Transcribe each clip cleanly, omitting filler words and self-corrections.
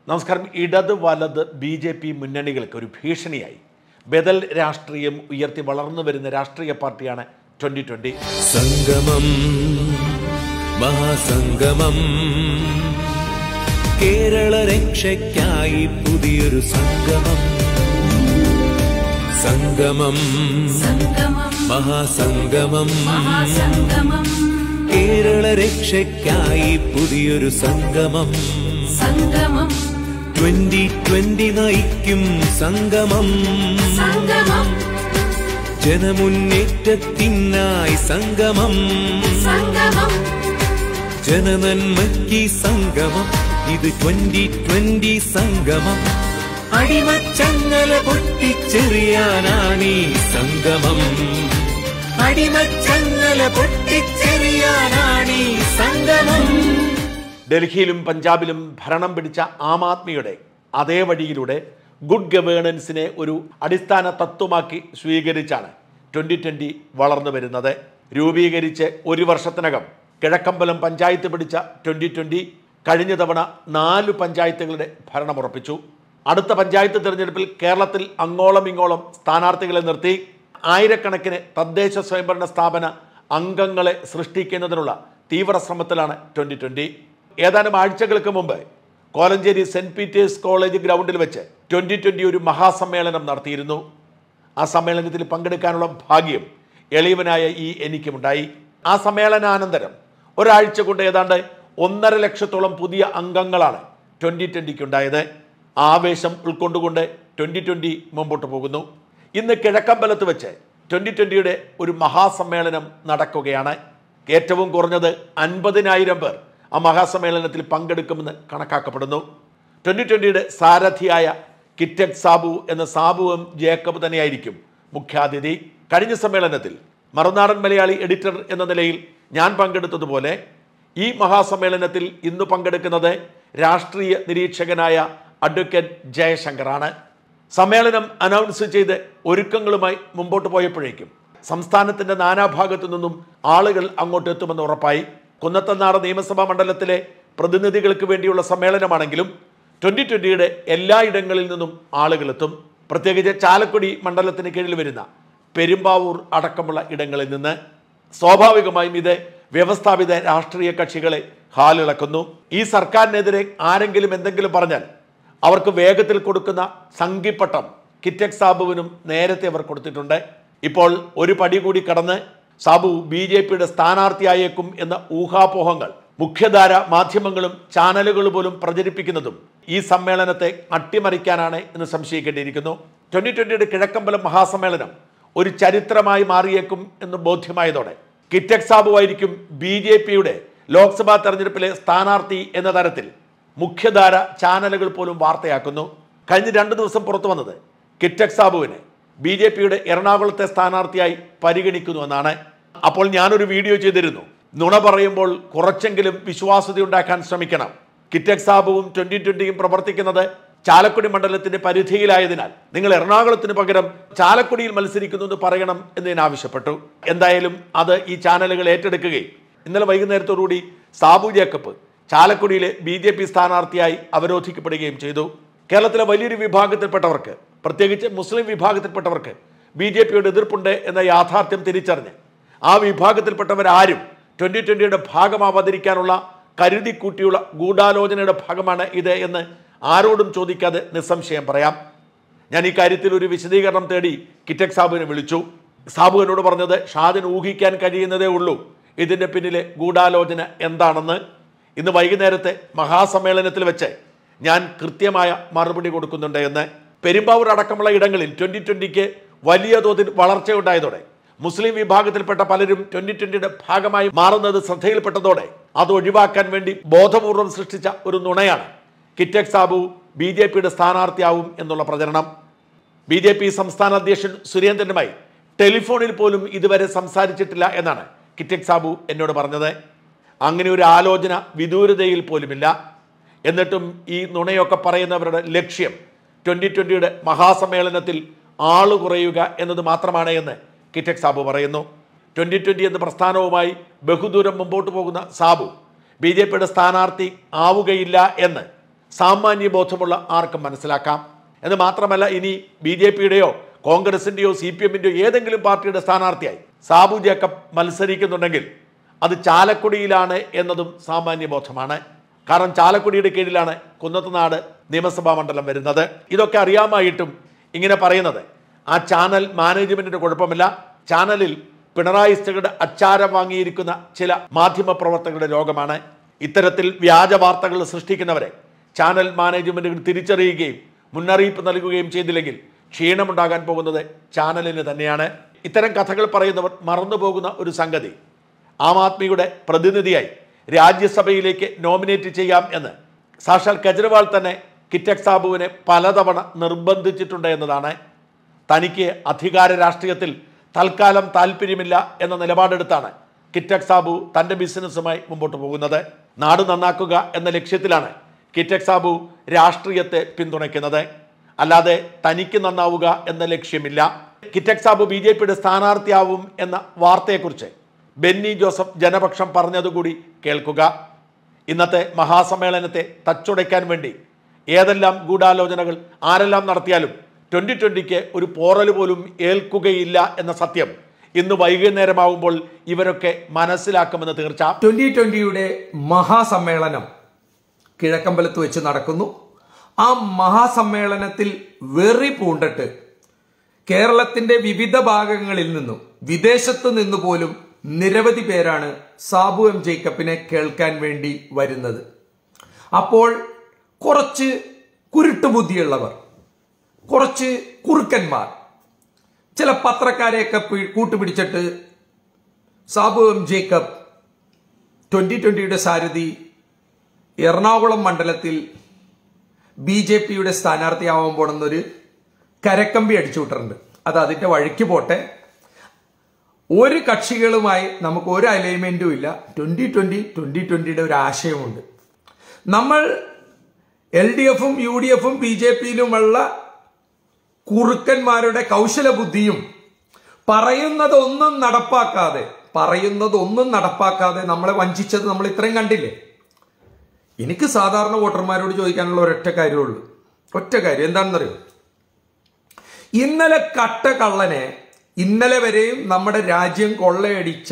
നമസ്കാരം. ഇടത് വലത് BJP മുന്നണികൾക്ക് ഒരു ഭീഷണിയായി ബദൽ രാഷ്ട്രീയം ഉയർത്തി വളർന്നു വരുന്ന രാഷ്ട്രീയ പാർട്ടിയാണ് 2020. സംഗമം മഹാസംഗമം കേരള രക്ഷയ്ക്കായി പുതിയൊരു സംഗമം. സംഗമം മഹാസംഗമം കേരള രക്ഷയ്ക്കായി പുതിയൊരു സംഗമം. 2020 നയിക്കും സംഗമം. ജനമുന്നേറ്റത്തിനായി സംഗമം. ജനനന്മയ്ക്ക് സംഗമം. ഇത് 2020 സംഗമം. അടിമച്ചങ്ങല പൊട്ടിച്ചെറിയാനാണീ സംഗമം. അടിമച്ചങ്ങല പൊട്ടിച്ചെറിയാനാണീ സംഗമം. ഡൽഹിയിലും പഞ്ചാബിലും ഭരണം പിടിച്ച ആം ആദ്മിയുടെ അതേ വഴിയിലൂടെ ഗുഡ് ഗവേണൻസിനെ ഒരു അടിസ്ഥാന തത്വമാക്കി സ്വീകരിച്ചാണ് 2020 വളർന്നു വരുന്നത്. രൂപീകരിച്ച് ഒരു വർഷത്തിനകം കിഴക്കമ്പലം പഞ്ചായത്ത് പിടിച്ച 2020 കഴിഞ്ഞ തവണ 4 പഞ്ചായത്തുകളുടെ ഭരണമുറപ്പിച്ചു. അടുത്ത പഞ്ചായത്ത് തിരഞ്ഞെടുപ്പിൽ കേരളത്തിൽ അങ്ങോളം ഇങ്ങോളം സ്ഥാനാർത്ഥികളെ നിർത്തി ആയിരക്കണക്കിന് തദ്ദേശ സ്വയംഭരണ സ്ഥാപന അംഗങ്ങളെ സൃഷ്ടിക്കുന്നതിനുള്ള തീവ്ര ശ്രമത്തിലാണ് 2020. ഏതാനും ആഴ്ചകൾക്ക് മുമ്പ് കോലഞ്ചേരി സെന്റ് പീറ്റേഴ്സ് കോളേജ് ഗ്രൗണ്ടിൽ വെച്ച് 2020 ഒരു മഹാസമ്മേളനം നടത്തിയിരുന്നു. ആ സമ്മേളനത്തിൽ പങ്കെടുക്കാനുള്ള ഭാഗ്യം എളിയവനായ എനിക്കുമുണ്ടായി. ആ സമ്മേളനാനന്തരം ഒരാഴ്ച കൊണ്ട് ഏതാണ്ട് 1.5 ലക്ഷത്തോളം പുതിയ അംഗങ്ങളാണ് 2020 ഉണ്ടായത്. ആവേശം ഉൾക്കൊണ്ടുകൊണ്ട് 2020 മുമ്പോട്ട് പോകുന്നു. ഇന്ന് കിഴക്കമ്പലത്ത് വെച്ച് 2020 ഒരു മഹാസമ്മേളനം നടക്കുകയാണ്. ഏറ്റവും കുറഞ്ഞത് 50,000 പേർ ആ മഹാസമ്മേളനത്തിൽ പങ്കെടുക്കുമെന്ന് കണക്കാക്കപ്പെടുന്നു. 2020 സാരഥിയായ കിറ്റക് സാബു എന്ന സാബുവും ജേക്കബ് തന്നെയായിരിക്കും മുഖ്യാതിഥി. കഴിഞ്ഞ സമ്മേളനത്തിൽ മറുനാടൻ മലയാളി എഡിറ്റർ എന്ന നിലയിൽ ഞാൻ പങ്കെടുത്തതുപോലെ ഈ മഹാസമ്മേളനത്തിൽ ഇന്ന് പങ്കെടുക്കുന്നത് രാഷ്ട്രീയ നിരീക്ഷകനായ അഡ്വക്കേറ്റ് ജയശങ്കറാണ്. സമ്മേളനം അനൗൺസ് ചെയ്ത് ഒരുക്കങ്ങളുമായി മുമ്പോട്ട് പോയപ്പോഴേക്കും സംസ്ഥാനത്തിൻ്റെ നാനാഭാഗത്തു നിന്നും ആളുകൾ അങ്ങോട്ട് എത്തുമെന്ന് ഉറപ്പായി. കുന്നത്തനാട് നിയമസഭാ മണ്ഡലത്തിലെ പ്രതിനിധികൾക്ക് വേണ്ടിയുള്ള സമ്മേളനമാണെങ്കിലും 2020 എല്ലായിടങ്ങളിൽ നിന്നും ആളുകളെത്തും. പ്രത്യേകിച്ച് ചാലക്കുടി മണ്ഡലത്തിന് കീഴിൽ വരുന്ന പെരുമ്പാവൂർ അടക്കമുള്ള ഇടങ്ങളിൽ നിന്ന്. സ്വാഭാവികമായും ഇത് വ്യവസ്ഥാപിത രാഷ്ട്രീയ കക്ഷികളെ ഹാലിളക്കുന്നു. ഈ സർക്കാരിനെതിരെ ആരെങ്കിലും എന്തെങ്കിലും പറഞ്ഞാൽ അവർക്ക് വേഗത്തിൽ കൊടുക്കുന്ന സംഘിപ്പട്ടം കിറ്റക് സാബുവിനും നേരത്തെ അവർ കൊടുത്തിട്ടുണ്ട്. ഇപ്പോൾ ഒരു പടി കൂടി കടന്ന് സാബു BJPയുടെ സ്ഥാനാർത്ഥിയായേക്കും എന്ന ഊഹാപോഹങ്ങൾ മുഖ്യധാര മാധ്യമങ്ങളും ചാനലുകൾ പോലും പ്രചരിപ്പിക്കുന്നതും ഈ സമ്മേളനത്തെ അട്ടിമറിക്കാനാണ് എന്ന് സംശയിക്കേണ്ടിയിരിക്കുന്നു. 2020 കിഴക്കമ്പലം മഹാസമ്മേളനം ഒരു ചരിത്രമായി മാറിയേക്കും എന്ന് ബോധ്യമായതോടെ കിറ്റക് സാബുവായിരിക്കും BJPയുടെ ലോക്സഭാ തെരഞ്ഞെടുപ്പിലെ സ്ഥാനാർത്ഥി എന്ന തരത്തിൽ മുഖ്യധാര ചാനലുകൾ പോലും വാർത്തയാക്കുന്നു. കഴിഞ്ഞ 2 ദിവസം പുറത്തു വന്നത് കിറ്റക് സാബുവിനെ BJPയുടെ എറണാകുളത്തെ സ്ഥാനാർത്ഥിയായി പരിഗണിക്കുന്നുവെന്നാണ്. അപ്പോൾ ഞാനൊരു വീഡിയോ ചെയ്തിരുന്നു. നുണ പറയുമ്പോൾ കുറച്ചെങ്കിലും വിശ്വാസ്യത ഉണ്ടാക്കാൻ ശ്രമിക്കണം. കിറ്റക് സാബുവും 2020യും പ്രവർത്തിക്കുന്നത് ചാലക്കുടി മണ്ഡലത്തിന്റെ പരിധിയിലായതിനാൽ നിങ്ങൾ എറണാകുളത്തിന് പകരം ചാലക്കുടിയിൽ മത്സരിക്കുന്നു എന്ന് പറയണം എന്ന് ഞാൻ ആവശ്യപ്പെട്ടു. എന്തായാലും അത് ഈ ചാനലുകൾ ഏറ്റെടുക്കുകയും ഇന്നലെ വൈകുന്നേരത്തോടുകൂടി സാബു ജേക്കബ് ചാലക്കുടിയിലെ BJP സ്ഥാനാർത്ഥിയായി അവരോധിക്കപ്പെടുകയും ചെയ്തു. കേരളത്തിലെ വലിയൊരു വിഭാഗത്തിൽപ്പെട്ടവർക്ക്, പ്രത്യേകിച്ച് മുസ്ലിം വിഭാഗത്തിൽപ്പെട്ടവർക്ക് BJPയുടെ എതിർപ്പുണ്ട് എന്ന യാഥാർത്ഥ്യം തിരിച്ചറിഞ്ഞ് ആ വിഭാഗത്തിൽപ്പെട്ടവരാരും 2020യുടെ ഭാഗമാവാതിരിക്കാനുള്ള കരുതിക്കൂട്ടിയുള്ള ഗൂഢാലോചനയുടെ ഭാഗമാണ് ഇത് എന്ന് ആരോടും ചോദിക്കാതെ നിസ്സംശയം പറയാം. ഞാൻ ഈ കാര്യത്തിൽ ഒരു വിശദീകരണം തേടി കിറ്റക് സാബുവിനെ വിളിച്ചു. സാബു എന്നോട് പറഞ്ഞത് ഷാദിന് ഊഹിക്കാൻ കഴിയുന്നതേ ഉള്ളൂ ഇതിൻ്റെ പിന്നിലെ ഗൂഢാലോചന എന്താണെന്ന്. ഇന്ന് വൈകുന്നേരത്തെ മഹാസമ്മേളനത്തിൽ വെച്ച് ഞാൻ കൃത്യമായ മറുപടി കൊടുക്കുന്നുണ്ട് എന്ന്. പെരുമ്പാവൂർ അടക്കമുള്ള ഇടങ്ങളിൽ 2020ക്ക് വലിയ തോതിൽ വളർച്ചയുണ്ടായതോടെ മുസ്ലിം വിഭാഗത്തിൽപ്പെട്ട പലരും 2020യുടെ ഭാഗമായി മാറുന്നത് ശ്രദ്ധയിൽപ്പെട്ടതോടെ അത് ഒഴിവാക്കാൻ വേണ്ടി ബോധപൂർവം സൃഷ്ടിച്ച ഒരു നുണയാണ് കിറ്റക് സാബു BJPയുടെ സ്ഥാനാർത്ഥിയാവും എന്നുള്ള പ്രചരണം. BJP സംസ്ഥാന അധ്യക്ഷൻ സുരേന്ദ്രനുമായി ടെലിഫോണിൽ പോലും ഇതുവരെ സംസാരിച്ചിട്ടില്ല എന്നാണ് കിറ്റക് സാബു എന്നോട് പറഞ്ഞത്. അങ്ങനെ ഒരു ആലോചന വിദൂരതയിൽ പോലുമില്ല. എന്നിട്ടും ഈ നുണയൊക്കെ പറയുന്നവരുടെ ലക്ഷ്യം 2020യുടെ മഹാസമ്മേളനത്തിൽ ആള് കുറയുക എന്നത് മാത്രമാണ് എന്ന് കിറ്റക് സാബു പറയുന്നു. 2020 എന്ന പ്രസ്ഥാനവുമായി ബഹുദൂരം മുമ്പോട്ട് പോകുന്ന സാബു BJPയുടെ സ്ഥാനാർത്ഥി ആവുകയില്ല എന്ന് സാമാന്യബോധമുള്ള ആർക്കും മനസ്സിലാക്കാം. എന്ന് മാത്രമല്ല, ഇനി BJPയുടെയോ കോൺഗ്രസിൻ്റെയോ CPMൻ്റെയോ ഏതെങ്കിലും പാർട്ടിയുടെ സ്ഥാനാർത്ഥിയായി സാബു ജേക്കബ് മത്സരിക്കുന്നുണ്ടെങ്കിൽ അത് ചാലക്കുടിയിലാണ് എന്നതും സാമാന്യബോധമാണ്. കാരണം ചാലക്കുടിയുടെ കീഴിലാണ് കുന്നത്തുനാട് നിയമസഭാ മണ്ഡലം വരുന്നത്. ഇതൊക്കെ അറിയാമായിട്ടും ഇങ്ങനെ പറയുന്നത് ആ ചാനൽ മാനേജ്മെൻറ്റിൻ്റെ കുഴപ്പമില്ല, ചാനലിൽ പിണറായിസ്റ്റുകളുടെ അച്ചാരം വാങ്ങിയിരിക്കുന്ന ചില മാധ്യമപ്രവർത്തകരുടെ രോഗമാണ്. ഇത്തരത്തിൽ വ്യാജ വാർത്തകൾ സൃഷ്ടിക്കുന്നവരെ ചാനൽ മാനേജ്മെൻറ്റുകൾ തിരിച്ചറിയുകയും മുന്നറിയിപ്പ് നൽകുകയും ചെയ്തില്ലെങ്കിൽ ക്ഷീണമുണ്ടാകാൻ പോകുന്നത് ചാനലിന് തന്നെയാണ്. ഇത്തരം കഥകൾ പറയുന്നവർ മറന്നുപോകുന്ന ഒരു സംഗതി, ആം ആദ്മിയുടെ പ്രതിനിധിയായി രാജ്യസഭയിലേക്ക് നോമിനേറ്റ് ചെയ്യാം എന്ന് സാക്ഷാൽ കെജ്രിവാൾ തന്നെ കിറ്റക് സാബുവിനെ പലതവണ നിർബന്ധിച്ചിട്ടുണ്ട് എന്നതാണ്. തനിക്ക് അധികാര രാഷ്ട്രീയത്തിൽ തൽക്കാലം താല്പര്യമില്ല എന്ന നിലപാടെടുത്താണ് കിറ്റക് സാബു തൻ്റെ ബിസിനസ്സുമായി മുമ്പോട്ട് പോകുന്നത്. നാട് നന്നാക്കുക എന്ന ലക്ഷ്യത്തിലാണ് കിറ്റക് സാബു രാഷ്ട്രീയത്തെ പിന്തുണയ്ക്കുന്നത്, അല്ലാതെ തനിക്ക് നന്നാവുക എന്ന ലക്ഷ്യമില്ല. കിറ്റക് സാബു BJPയുടെ സ്ഥാനാർത്ഥിയാവും എന്ന വാർത്തയെക്കുറിച്ച് ബെന്നി ജോസഫ് ജനപക്ഷം പറഞ്ഞതുകൂടി കേൾക്കുക. ഇന്നത്തെ മഹാസമ്മേളനത്തെ തച്ചുടയ്ക്കാൻ വേണ്ടി ഏതെല്ലാം ഗൂഢാലോചനകൾ ആരെല്ലാം നടത്തിയാലും 2020 ഒരു പോറൽ പോലും ഏൽക്കുകയില്ല എന്ന സത്യം ഇന്ന് വൈകുന്നേരമാവുമ്പോൾ ഇവരൊക്കെ മനസ്സിലാക്കുമെന്ന് തീർച്ച. 2020യുടെ മഹാസമ്മേളനം കിഴക്കമ്പലത്ത് വെച്ച് നടക്കുന്നു. ആ മഹാസമ്മേളനത്തിൽ വെറി പൂണ്ടിട്ട് കേരളത്തിന്റെ വിവിധ ഭാഗങ്ങളിൽ നിന്നും വിദേശത്ത് നിന്ന് പോലും നിരവധി പേരാണ് സാബു എം ജേക്കബിനെ കേൾക്കാൻ വേണ്ടി വരുന്നത്. അപ്പോൾ കുറച്ച് കുരുട്ടുബുദ്ധിയുള്ളവർ, കുറച്ച് കുറുക്കന്മാർ, ചില പത്രക്കാരെയൊക്കെ കൂട്ടുപിടിച്ചിട്ട് സാബു എം ജേക്കബ് 2020യുടെ സാരഥി എറണാകുളം മണ്ഡലത്തിൽ BJPയുടെ സ്ഥാനാർത്ഥിയാവാൻ പോണെന്നൊരു കരക്കമ്പി അടിച്ചു വിട്ടിട്ടുണ്ട്. അത് അതിന്റെ വഴിക്ക് പോട്ടെ. ഒരു കക്ഷികളുമായി നമുക്ക് ഒരു അലൈൻമെന്റും ഇല്ല. 2020യുടെ ഒരു ആശയമുണ്ട്. നമ്മൾ LDFും UDFും BJPയിലുമുള്ള കുറുക്കന്മാരുടെ കൗശല ബുദ്ധിയും പറയുന്നതൊന്നും നടപ്പാക്കാതെ നമ്മളെ വഞ്ചിച്ചത് നമ്മൾ ഇത്രയും കണ്ടില്ലേ. എനിക്ക് സാധാരണ വോട്ടർമാരോട് ചോദിക്കാനുള്ള ഒരൊറ്റ കാര്യമുള്ളൂ. ഒറ്റ കാര്യം എന്താണെന്നറിയോ? ഇന്നലെ കട്ട കള്ളനെ, ഇന്നലെ വരെയും നമ്മുടെ രാജ്യം കൊള്ളയടിച്ച,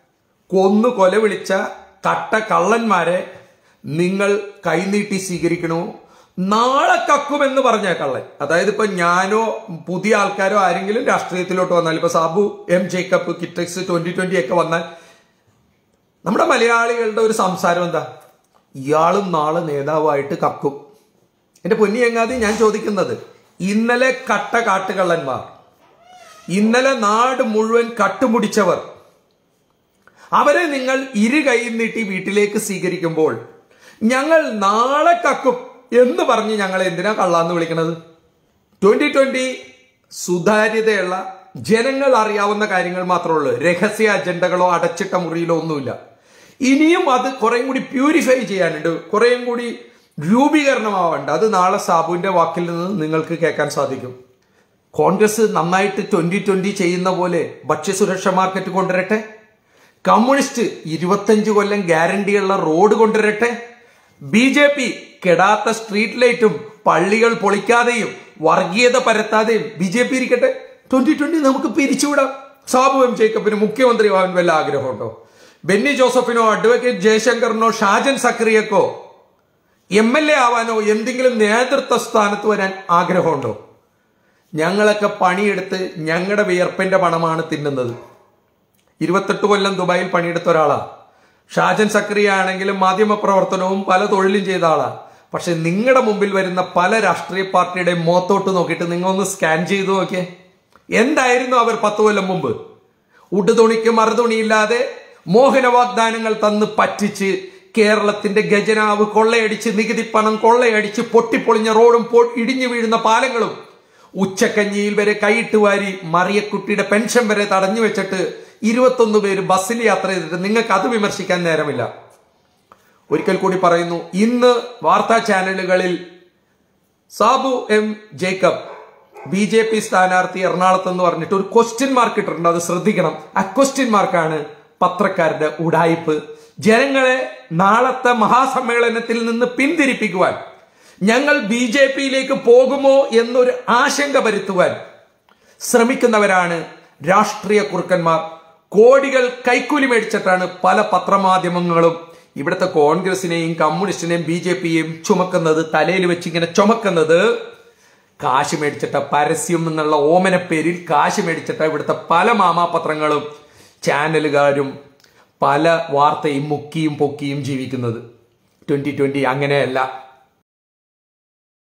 കൊല വിളിച്ച കട്ട കള്ളന്മാരെ നിങ്ങൾ കൈനീട്ടി സ്വീകരിക്കണോ? നാളെ കക്കുമെന്ന് പറഞ്ഞ കള്ളൻ, അതായത് ഇപ്പൊ ഞാനോ പുതിയ ആൾക്കാരോ ആരെങ്കിലും രാഷ്ട്രീയത്തിലോട്ട് വന്നാൽ, ഇപ്പൊ സാബു എം ജേക്കബ്, കിറ്റക്സ് 2020 ഒക്കെ വന്നാൽ നമ്മുടെ മലയാളികളുടെ ഒരു സംസാരം എന്താ? ഇയാളും നാളെ നേതാവായിട്ട് കക്കും. എന്റെ പൊന്നി എങ്ങാതി ഞാൻ ചോദിക്കുന്നത്, ഇന്നലെ കട്ട കാട്ടുകള്ളന്മാർ, ഇന്നലെ നാട് മുഴുവൻ കട്ടുമുടിച്ചവർ, അവരെ നിങ്ങൾ ഇരു കൈ നീട്ടി വീട്ടിലേക്ക് സ്വീകരിക്കുമ്പോൾ ഞങ്ങൾ നാളെ കക്കും എന്ന് പറഞ്ഞ് ഞങ്ങൾ എന്തിനാ കള്ളാന്ന് വിളിക്കണത്? 2020 സുതാര്യതയുള്ള ജനങ്ങൾ അറിയാവുന്ന കാര്യങ്ങൾ മാത്രമേ ഉള്ളൂ. രഹസ്യ അജണ്ടകളോ അടച്ചിട്ട മുറിയിലോ ഒന്നുമില്ല. ഇനിയും അത് കുറേയും കൂടി പ്യൂരിഫൈ ചെയ്യാനുണ്ട്, കുറേയും കൂടി രൂപീകരണമാവേണ്ട. അത് നാളെ സാബുവിന്റെ വാക്കിൽ നിന്ന് നിങ്ങൾക്ക് കേൾക്കാൻ സാധിക്കും. കോൺഗ്രസ് നന്നായിട്ട് 2020 ചെയ്യുന്ന പോലെ ഭക്ഷ്യസുരക്ഷ മാർക്കറ്റ് കൊണ്ടുവരട്ടെ. കമ്മ്യൂണിസ്റ്റ് 25 കൊല്ലം ഗ്യാരണ്ടിയുള്ള റോഡ് കൊണ്ടുവരട്ടെ. BJP കെടാത്ത സ്ട്രീറ്റ് ലൈറ്റും പള്ളികൾ പൊളിക്കാതെയും വർഗീയത പരത്താതെയും BJP ഇരിക്കട്ടെ. 2020 നമുക്ക് പിരിച്ചുവിടാം. സാബു എം ജേക്കബിന് മുഖ്യമന്ത്രിയാവാൻ വല്ല ആഗ്രഹമുണ്ടോ? ബെന്നി ജോസഫിനോ അഡ്വക്കേറ്റ് ജയശങ്കറിനോ ഷാജൻ സക്രിയക്കോ MLA ആവാനോ എന്തെങ്കിലും നേതൃത്വ സ്ഥാനത്ത് വരാൻ ആഗ്രഹമുണ്ടോ? ഞങ്ങളൊക്കെ പണിയെടുത്ത് ഞങ്ങളുടെ വിയർപ്പിന്റെ പണമാണ് തിന്നുന്നത്. 28 കൊല്ലം ദുബായിൽ പണിയെടുത്ത ഒരാളാ. ഷാജൻ സക്രിയ ആണെങ്കിലും മാധ്യമപ്രവർത്തനവും പല തൊഴിലും ചെയ്ത ആളാ. പക്ഷെ നിങ്ങളുടെ മുമ്പിൽ വരുന്ന പല രാഷ്ട്രീയ പാർട്ടിയുടെ മുഖത്തോട്ട് നോക്കിയിട്ട് നിങ്ങൾ ഒന്ന് സ്കാൻ ചെയ്തു നോക്കിയേ. എന്തായിരുന്നു അവർ 10 കൊല്ലം മുമ്പ്? ഉടുതുണിക്ക് മറുതുണിയില്ലാതെ മോഹന വാഗ്ദാനങ്ങൾ തന്ന് പറ്റിച്ച് കേരളത്തിന്റെ ഖജനാവ് കൊള്ളയടിച്ച്, നികുതി പണം കൊള്ളയടിച്ച്, പൊട്ടിപ്പൊളിഞ്ഞ റോഡും ഇടിഞ്ഞു വീഴുന്ന പാലങ്ങളും ഉച്ചക്കഞ്ഞിയിൽ വരെ കൈയിട്ട് വാരി മറിയക്കുട്ടിയുടെ പെൻഷൻ വരെ തടഞ്ഞു വെച്ചിട്ട് 21 പേര് ബസ്സിൽ യാത്ര ചെയ്തിട്ട് നിങ്ങൾക്ക് അത് വിമർശിക്കാൻ നേരമില്ല. ഒരിക്കൽ കൂടി പറയുന്നു, ഇന്ന് വാർത്താ ചാനലുകളിൽ സാബു എം ജേക്കബ് BJP സ്ഥാനാർത്ഥി എറണാകുളത്ത് എന്ന് പറഞ്ഞിട്ട് ഒരു ക്വസ്റ്റ്യൻ മാർക്ക് ഇട്ടിട്ടുണ്ട്. അത് ശ്രദ്ധിക്കണം. ആ ക്വസ്റ്റ്യൻ മാർക്കാണ് പത്രക്കാരുടെ ഉഡായിപ്പ്. ജനങ്ങളെ നാളത്തെ മഹാസമ്മേളനത്തിൽ നിന്ന് പിന്തിരിപ്പിക്കുവാൻ ഞങ്ങൾ BJP-യിലേക്ക് പോകുമോ എന്നൊരു ആശങ്ക വരുത്തുവാൻ ശ്രമിക്കുന്നവരാണ് രാഷ്ട്രീയ കുറുക്കന്മാർ. കോടികൾ കൈക്കൂലി മേടിച്ചിട്ടാണ് പല പത്രമാധ്യമങ്ങളും ഇവിടുത്തെ കോൺഗ്രസിനെയും കമ്മ്യൂണിസ്റ്റിനെയും BJP-യെയും ചുമക്കുന്നത്, തലയിൽ വെച്ചിങ്ങനെ ചുമക്കുന്നത്. കാശ് മേടിച്ചിട്ട പരസ്യം എന്നുള്ള ഓമന പേരിൽ കാശ് മേടിച്ചിട്ട ഇവിടുത്തെ പല മാമാപത്രങ്ങളും ചാനലുകാരും പല വാർത്തയും മുക്കിയും പൊക്കിയും ജീവിക്കുന്നത്. 2020 അങ്ങനെയല്ല.